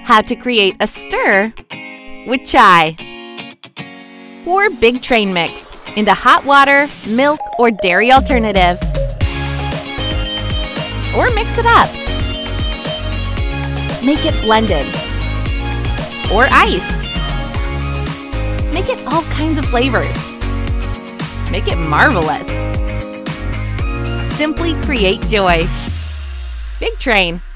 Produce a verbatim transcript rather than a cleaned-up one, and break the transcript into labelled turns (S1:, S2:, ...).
S1: How to create a stir with chai. Pour Big Train mix into hot water, milk, or dairy alternative. Or mix it up. Make it blended or iced. Make it all kinds of flavors. Make it marvelous. Simply create joy. Big Train.